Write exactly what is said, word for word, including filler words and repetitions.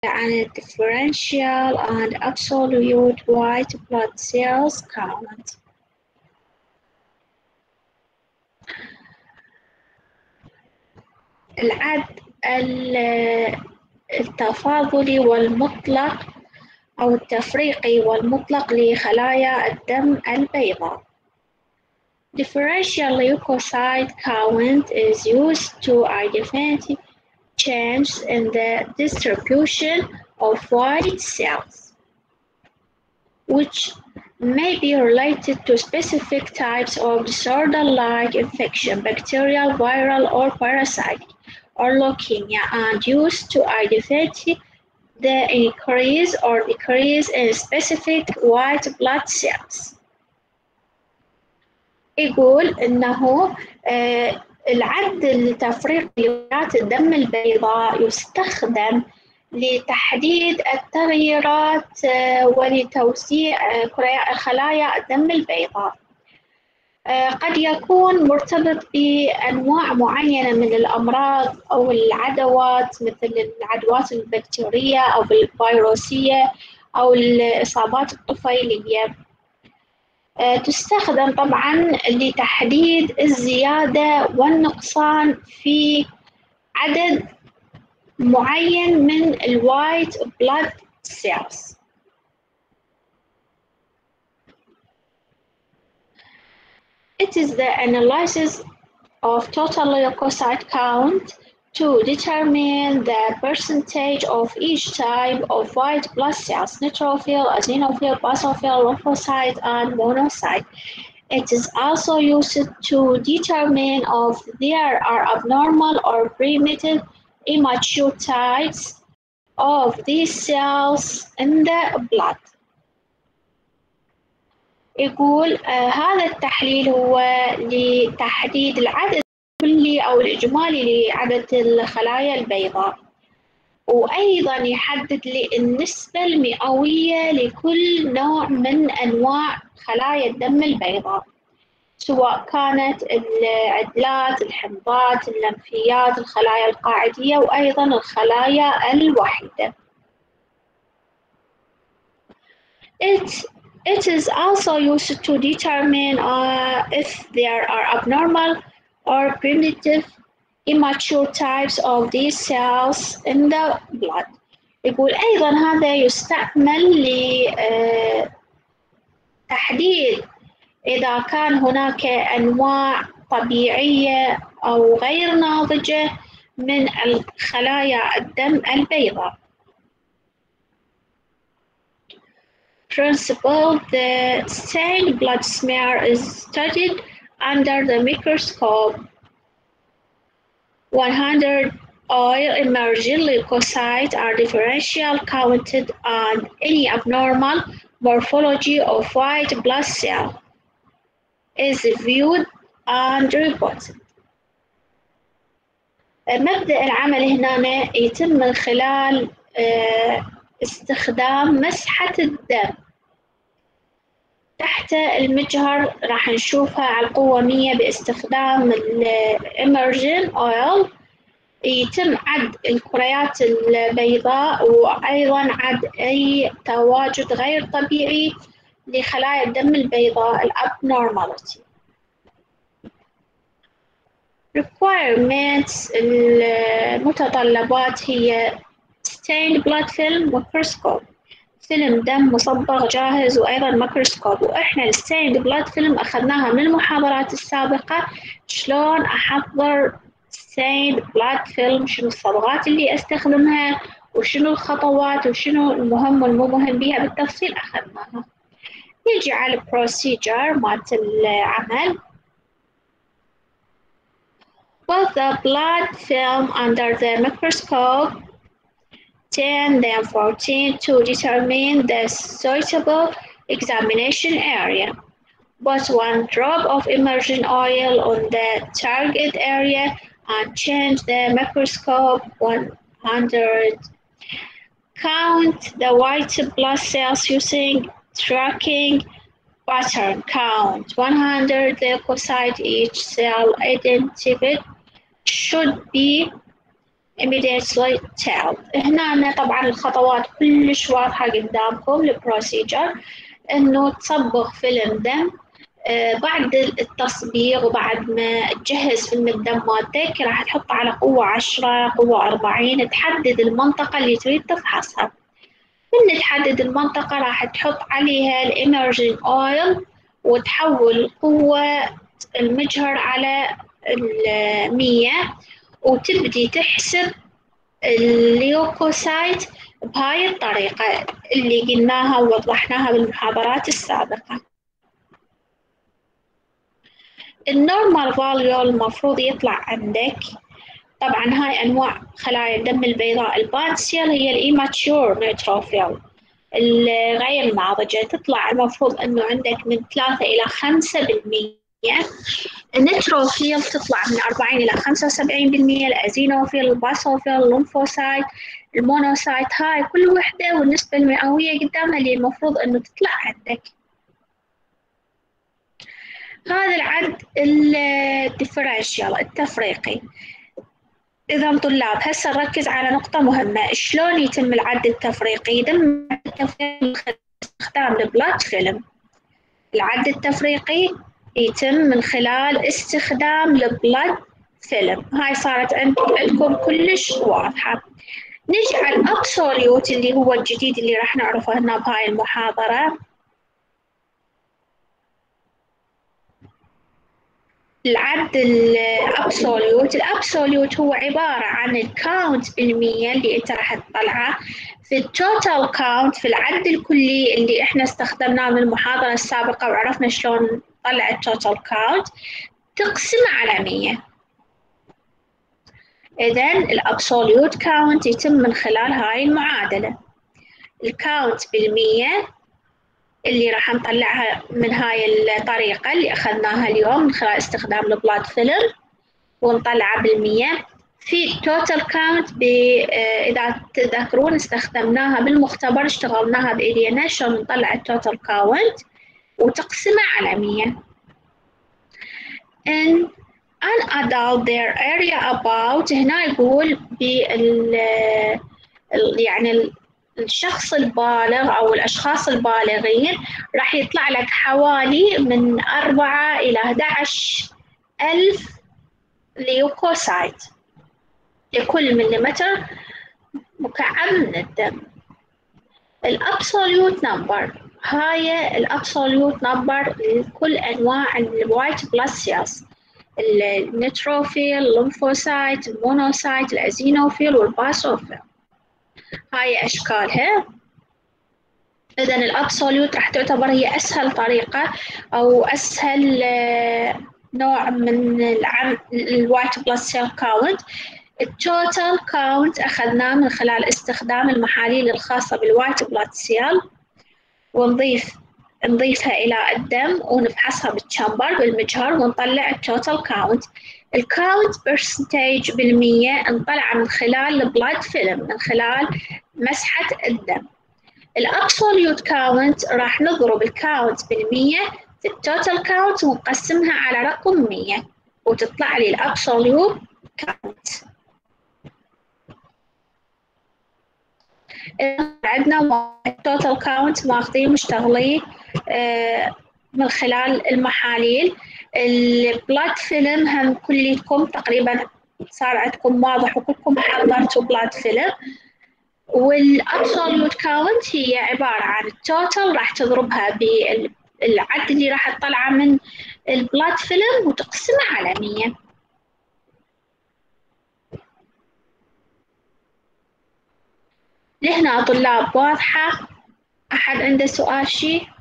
عن ال differential and absolute white blood cells count. العد التفاضلي والمطلق أو التفريقي والمطلق لخلايا الدم البيضاء. Differential leukocyte count is used to identify changes in the distribution of white cells, which may be related to specific types of disorder like infection, bacterial, viral, or parasitic, or leukemia, and used to identify the increase or decrease in specific white blood cells. يقول إنه آه العد التفريقي لكريات الدم البيضاء يستخدم لتحديد التغييرات آه ولتوزيع آه خلايا الدم البيضاء. آه قد يكون مرتبط بأنواع معينة من الأمراض أو العدوات مثل العدوات البكتيرية أو الفيروسية أو الإصابات الطفيلية. آه تستخدم طبعاً لتحديد الزيادة والنقصان في عدد معين من الوايت blood cells. It is the analysis of total leukocyte count to determine the percentage of each type of white blood cells, neutrophil, eosinophil, basophil, lymphocyte, and monocyte. It is also used to determine if there are abnormal or primitive immature types of these cells in the blood. يقول آه هذا التحليل هو لتحديد العدد الكلي أو الإجمالي لعدد الخلايا البيضاء، وأيضاً يحدد لي النسبة المئوية لكل نوع من أنواع خلايا الدم البيضاء، سواء كانت العدلات، الحمضات، اللمفيات، الخلايا القاعدية، وأيضاً الخلايا الوحيدة. It, it is also used to determine uh, if there are abnormal or primitive immature types of these cells in the blood. يقول أيضاً هذا يستعمل لتحديد إذا كان هناك أنواع طبيعية أو غير ناضجة من خلايا الدم البيضاء. Principle: the stained blood smear is studied under the microscope. one hundred oil emerging leukocytes are differential counted and any abnormal morphology of white blood cell is viewed and reported. مبدأ العمل هنا يتم من خلال استخدام مسحة الدم تحت المجهر. راح نشوفها على القوة مية باستخدام الإمرجين أويل. يتم عد الكريات البيضاء وأيضاً عد أي تواجد غير طبيعي لخلايا الدم البيضاء الابنورماليتي. requirements المتطلبات هي stained blood film microscope، فيلم دم مصبغ جاهز، وأيضاً ميكروسكوب. وإحنا الستيند بلاد فيلم أخذناها من المحاضرات السابقة شلون أحضر ستيند بلاد فيلم، شنو الصبغات اللي أستخدمها وشنو الخطوات وشنو المهم والمو مهم بيها بالتفصيل أخذناها. نيجي على البروسيجر مالت العمل. Put the blood film under the microscope ten then fourteen to determine the suitable examination area. Put one drop of immersion oil on the target area and change the microscope one hundred. Count the white blood cells using tracking pattern. Count one hundred leukocytes each cell identified should be immediately tell. هنا طبعا الخطوات كلش واضحة قدامكم البروسيجر، إنه تصبغ فيلم دم. آه بعد التصبيغ وبعد ما تجهز فيلم الدم مالتك راح تحطه على قوة عشرة قوة أربعين، تحدد المنطقة اللي تريد تفحصها. من تحدد المنطقة راح تحط عليها الإمرجين أويل وتحول قوة المجهر على المية، وتبدي تحسب الليوكوسايت بهاي الطريقة اللي قلناها ووضحناها بالمحاضرات السابقة. النورمال فاليو المفروض يطلع عندك، طبعا هاي أنواع خلايا الدم البيضاء البانسيل هي الإيماتشور نيتروفيل الغير ناضجة، تطلع المفروض أنه عندك من ثلاثة إلى خمسة بالمية. النيتروفيل تطلع من أربعين إلى خمسة وسبعين بالمية. الأزينوفيل، الباسوفيل، الليمفوسايت، المونوسايت، هاي كل وحدة والنسبة المئوية قدامها اللي المفروض أنه تطلع عندك. هذا العد الديفرنشيال التفريقي. إذا طلاب هسه نركز على نقطة مهمة، شلون يتم العد التفريقي؟ يتم العد التفريقي باستخدام البلاد فيلم. العد التفريقي يتم من خلال استخدام البلاد فيلم. هاي صارت عندكم كلش واضحة. نجي على الأبسوليوت اللي هو الجديد اللي راح نعرفه هنا بهاي المحاضرة. العد الابسوليوت، الابسوليوت هو عبارة عن الكاونت بالمية اللي انت راح تطلعه في التوتال كاونت، في العد الكلي اللي احنا استخدمناه من المحاضرة السابقة وعرفنا شلون نطلع التوتال كاونت، تقسمه على مية. إذن الابسوليوت كاونت يتم من خلال هاي المعادلة. الكاونت بالمية اللي راح نطلعها من هاي الطريقة اللي أخذناها اليوم من خلال استخدام البلاد فيلم، ونطلعه بالمية. في توتال كاونت إذا تذكرون استخدمناها بالمختبر، اشتغلناها بإيدينا شلون نطلع التوتال كاونت وتقسمه على مية. In an adult their area about، هنا يقول بال يعني الشخص البالغ أو الأشخاص البالغين راح يطلع لك حوالي من أربعة إلى أحد عشر ألف ليوكوسايت لكل مليمتر مكعب من الدم. الأبسوليوت نمبر، هاي الأبسوليوت نمبر لكل أنواع الوايت بلاد سيلز، النيتروفيل، الليمفوسايت، المونوسايت، الأزينوفيل والباسوفيل، هاي أشكالها. إذن الأبسوليوت راح تعتبر هي أسهل طريقة أو أسهل نوع من الوايت بلاد سيل كاونت. التوتال كاونت أخذناه من خلال استخدام المحاليل الخاصة بالوايت بلاد سيل، ونضيف نضيفها إلى الدم ونفحصها بالتشامبر بالمجهر ونطلع التوتال كاونت. الكاونت برسنتيج بالمية نطلع من خلال البلاد فيلم، من خلال مسحة الدم. الابسوليوت كاونت راح نضرب الكاونت بالمية في التوتال كاونت ونقسمها على رقم مية وتطلع لي الابسوليوت كاونت. عندنا التوتال كاونت ماخذين مشتغلين من خلال المحاليل. البلاد فيلم هم كلكم تقريبا صار عندكم واضح وكلكم حضرتوا بلاد فيلم. والابسوليوت كاونت هي عبارة عن التوتال راح تضربها بالعد اللي راح تطلعه من البلاد فيلم وتقسمه على مية. لهنا طلاب واضحة؟ أحد عنده سؤال شي؟